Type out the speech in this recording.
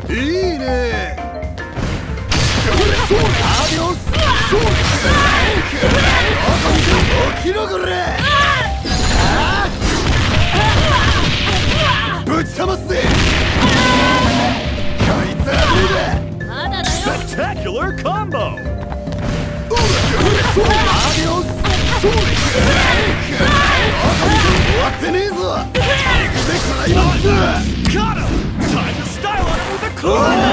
いいね。起きろこれ。ぶちかますぜ。こいつはまだだよ。 Spectacular combo! 終わってねえぞ。行くぜクライマックス。 Got him! Time to style up with a claw!